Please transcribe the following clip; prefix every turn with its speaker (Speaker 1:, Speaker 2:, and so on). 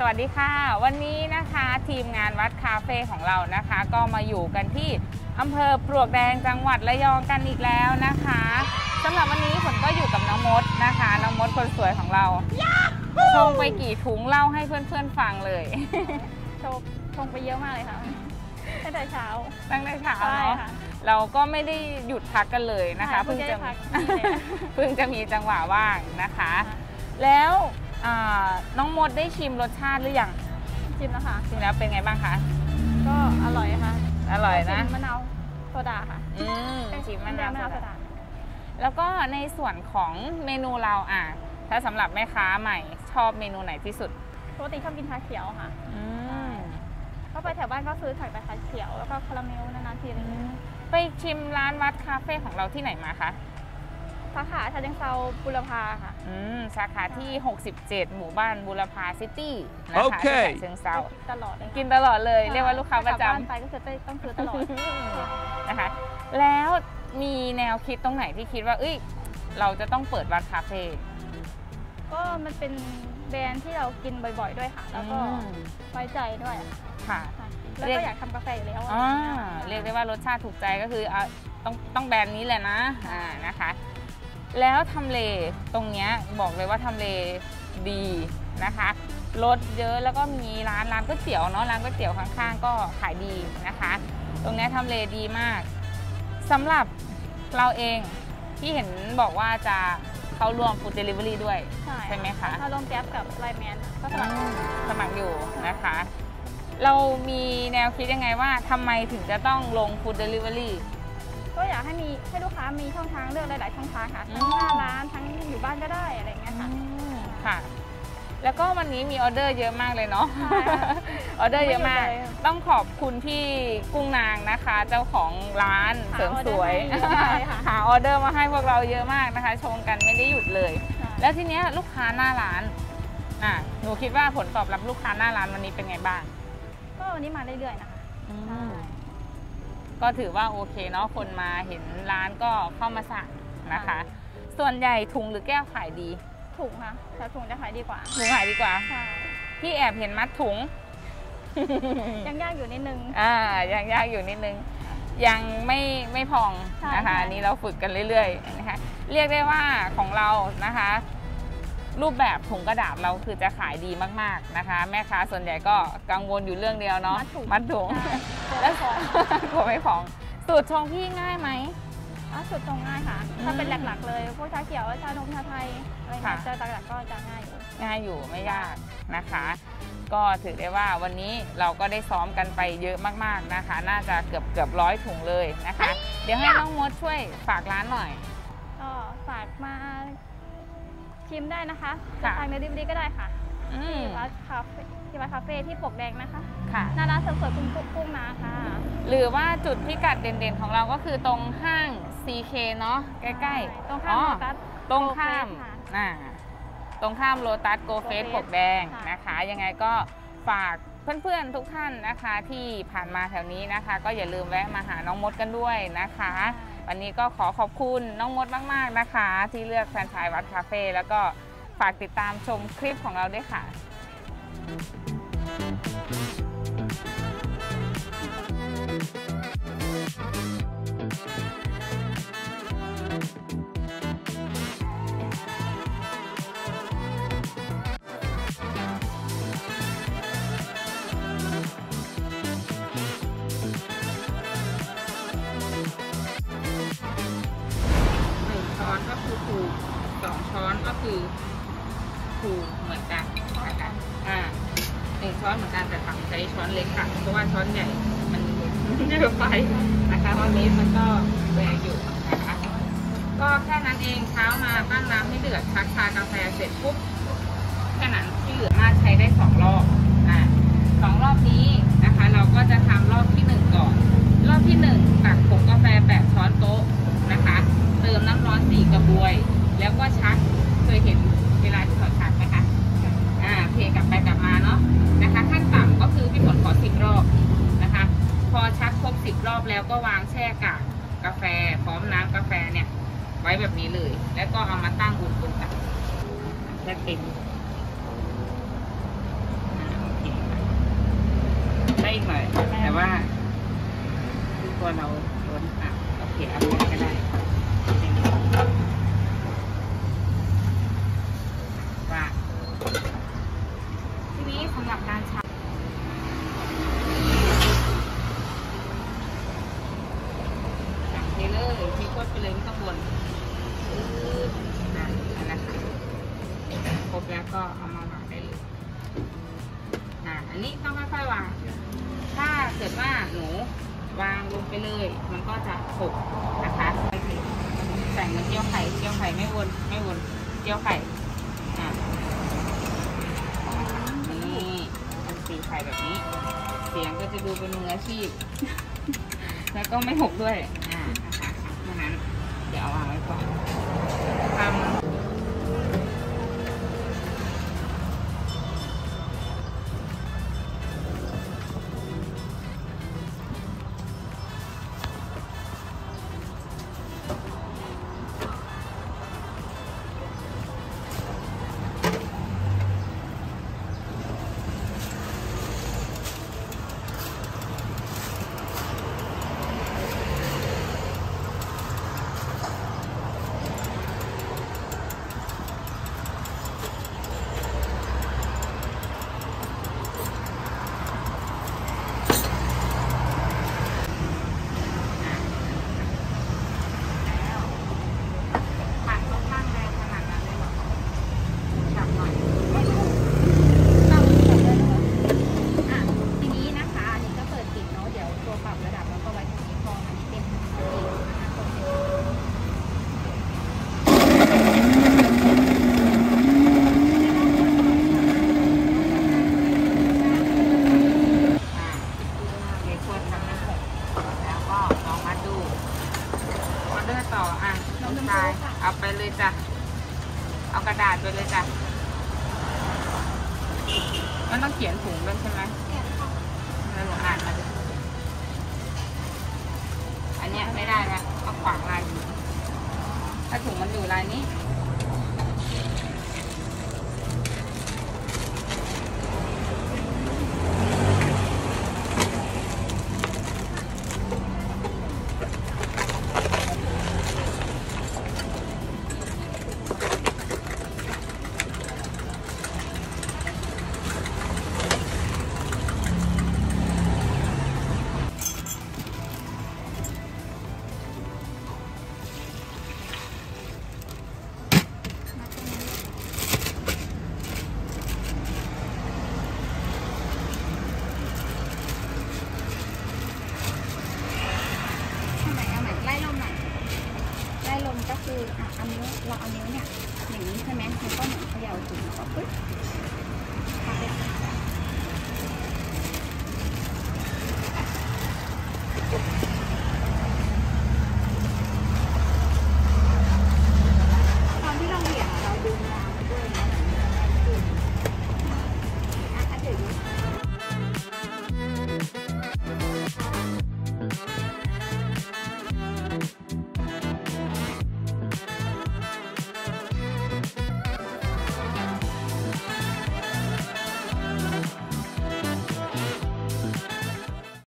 Speaker 1: วัสดีค่ะวันนี้นะคะทีมงานวัดคาเฟ่ของเรานะคะก็มาอยู่กันที่อำเภอปลวกแดงจังหวัดระยองกันอีกแล้วนะคะสำหรับวันนี้ฝนก็อยู่กับน้องมดนะคะน้องมดคนสวยของเราชงไปกี่ถุงเล่าให้เพื่อนๆฟังเลย
Speaker 2: ชงไปเยอะมากเลยค่ะตั้งแต่เช้า
Speaker 1: เนาะเราก็ไม่ได้หยุดพักกันเลยนะคะเพิ่งจะมีจังหวะว่างนะคะแล้วน้องมดได้ชิมรสชาติหรือยัง
Speaker 2: ชิมแล้วค่ะ
Speaker 1: ชิมแล้วเป็นไงบ้างคะ
Speaker 2: ก็อร่อยค่ะ
Speaker 1: อร่อยนะ
Speaker 2: มะนาวโซดาค่ะ
Speaker 1: ชิมมะนาวโซดาแล้วก็ในส่วนของเมนูเราถ้าสำหรับแม่ค้าใหม่ชอบเมนูไหนที่สุด
Speaker 2: ปกติชอบกินชาเขียวค่ะก็ไปแถวบ้านก็ซื้อสั่งแต่ชาเขียวแล้วก็คาราเมลนานๆทีอะไรอย่างนี้
Speaker 1: ไปชิมร้านวัดคาเฟ่ของเราที่ไหนมาคะ
Speaker 2: สาขาฉะเชิงเทราบุรพาค่ะ
Speaker 1: สาขาที่67หมู่บ้านบุรพาซิตี้นะคะฉะเชิงเทรากินตลอดเลยเรียกว่าลูกค้าประจำ
Speaker 2: ไปก็ต้องซื้อตลอด
Speaker 1: นะคะแล้วมีแนวคิดตรงไหนที่คิดว่าเราจะต้องเปิดวัดคาเฟ่
Speaker 2: ก็มันเป็นแบรนด์ที่เรากินบ่อยๆด้วยค่ะแล้วก็ไว้ใจด้วย
Speaker 1: ค่ะ
Speaker 2: แล้วก็อยากทำกาแฟอยู่แล้ว
Speaker 1: เรียกได้ว่ารสชาติถูกใจก็คือต้องแบรนด์นี้แหละนะนะคะแล้วทำเลตรงนี้บอกเลยว่าทำเลดีนะคะรถเยอะแล้วก็มีร้านก๋วยเตี๋ยวเนาะร้านก๋วยเตี๋ยวข้างๆก็ขายดีนะคะตรงนี้ทำเลดีมากสำหรับเราเองที่เห็นบอกว่าจะเข้าร่วมฟู้ดเดลิเวอรี่ด้วยใช่ไหมคะ
Speaker 2: เข้าร่วมแก๊ปกับไลน์แมนก็ส
Speaker 1: มัครอยู่นะคะเรามีแนวคิดยังไงว่าทำไมถึงจะต้องลงฟู้ดเดลิเวอรี่
Speaker 2: ก็อยากให้ลูกค้ามีช่องทางเลือกหลายๆช่องทางค่ะทั้งหน้าร้านทั้งอยู่บ้านก็ได้อะไรเงี้ย
Speaker 1: ค่ะแล้วก็วันนี้มีออเดอร์เยอะมากเลยเนาะออเดอร์เยอะมากต้องขอบคุณพี่กุ้งนางนะคะเจ้าของร้านเสริมสวยหาออเดอร์มาให้พวกเราเยอะมากนะคะชงกันไม่ได้หยุดเลยแล้วทีเนี้ยลูกค้าหน้าร้านหนูคิดว่าผลตอบรับลูกค้าหน้าร้านวันนี้เป็นไงบ้าง
Speaker 2: ก็วันนี้มาเรื่อยๆนะคะ
Speaker 1: ก็ถือว่าโอเคเนาะคนมาเห็นร้านก็เข้ามาสั่งนะคะส่วนใหญ่ถุงหรือแก้วขายดี
Speaker 2: ถุงค่ะแต่ถุงจะขายดีกว่า
Speaker 1: ถุงขายดีกว่าพี่แอบเห็นมัดถุง
Speaker 2: ยังยากอยู่นิดนึง
Speaker 1: ยังยากอยู่นิดนึงยังไม่พองนะคะนี่เราฝึกกันเรื่อยๆนะคะเรียกได้ว่าของเรานะคะรูปแบบถุงกระดาษเราคือจะขายดีมากๆนะคะแม่ค้าส่วนใหญ่ก็กังวลอยู่เรื่องเดียวเนาะมัดถุงแล้วกลัวไม่พองสูตรชงพี่ง่ายไหม
Speaker 2: สูตรชงง่ายค่ะถ้าเป็นหลักๆเลยพวกชาเขียวชานมชาไทยอะไรเงี้ยจะหลักๆก็จะง่าย
Speaker 1: อยู่ไม่ยากนะคะก็ถือได้ว่าวันนี้เราก็ได้ซ้อมกันไปเยอะมากๆนะคะน่าจะเกือบ100 ถุงเลยนะคะเดี๋ยวให้น้องมดช่วยฝากร้านหน่อย
Speaker 2: ก็ฝากมาชิมได้นะคะทางเดลิเวอรี่ก็ได้ค่ะที่วัดคาเฟ่ที่ปลวกแดงนะคะหน้าร้านเสริมสวยคุณกุ้งนาค่ะ
Speaker 1: หรือว่าจุดพิกัดเด่นๆของเราก็คือตรงห้าง CK เนาะใกล้
Speaker 2: ๆตรงข้ามโลตัส
Speaker 1: ตรงข้ามโลตัสโกเฟสปลวกแดงนะคะยังไงก็ฝากเพื่อนๆทุกท่านนะคะที่ผ่านมาแถวนี้นะคะก็อย่าลืมแวะมาหาน้องมดกันด้วยนะคะวันนี้ก็ขอบคุณน้องมดมากๆนะคะที่เลือกแฟรนไชส์วัดคาเฟ่แล้วก็ฝากติดตามชมคลิปของเราด้วยค่ะช้อนก็คือถูก2 ช้อนก็คือถูกเหมือนกันนะคะ1 ช้อนเหมือนกันแต่ฝั่งใช้ช้อนเล็กค่ะเพราะว่าช้อนใหญ่มันเยอะไปนะคะตอนนี้มันก็แรงอยู่นะคะก็แค่นั้นเองเช้ามาตั้งน้ำให้เดือดชักชากาแฟเสร็จปุ๊บแค่นั้นที่เหลือมาใช้ได้2 รอบ2 รอบนี้นะคะเราก็จะทำรอบที่1ก่อนรอบที่1ตักผงกาแฟ8 ช้อนโต๊ะนะคะเติมน้ำร้อน4 กระบวยแล้วก็ชักเคยเห็นเวลาที่เขาชักไหมคะเทกลับไปกลับมาเนาะนะคะขั้นต่ำก็คือพี่ฝนขอ10 รอบนะคะพอชักครบ10 รอบแล้วก็วางแช่กาแฟพร้อมน้ำกาแฟเนี่ยไว้แบบนี้เลยแล้วก็เอามาตั้งอุ่นๆกันแล้วเต็มว่าคือตัวเราล้นอ่ะโอเคเอาไปก็ได้ว่าทีนี้สำหรับการชาเทเลยทีกดไปเลยไม่ต้องวนนั่นแหละค่ะครบแล้วก็เอามาวางได้เลยอันนี้ต้องค่อยๆวางถ้าเกิดว่าหนูวางลงไปเลยมันก็จะหกนะคะใส่เงินเจียวไข่ไม่วนเจียวไข่นี่เป็นสีไข่แบบนี้เสียงก็จะดูเป็นมืออาชีพแล้วก็ไม่หกด้วยนะคะเพราะนั้นเดี๋ยวเอาวางไว้ก่อนทำเอาไปเลยจ้ะเอากระดาษไปเลยจ้ะมันต้องเขียนถุงด้วยใช่ไหมแล้วหนูอ่านมาดูอันเนี้ยไม่ได้แล้วเอาขวางลายอยู่ถ้าถุงมันอยู่ลายนี้
Speaker 2: ก็คือเอานิ้วเราเอานิ้วเนี่ยอย่างนี้ใช่ไหมมันก็เหมือนเขย่าถุงแล้วก็ปึ๊บ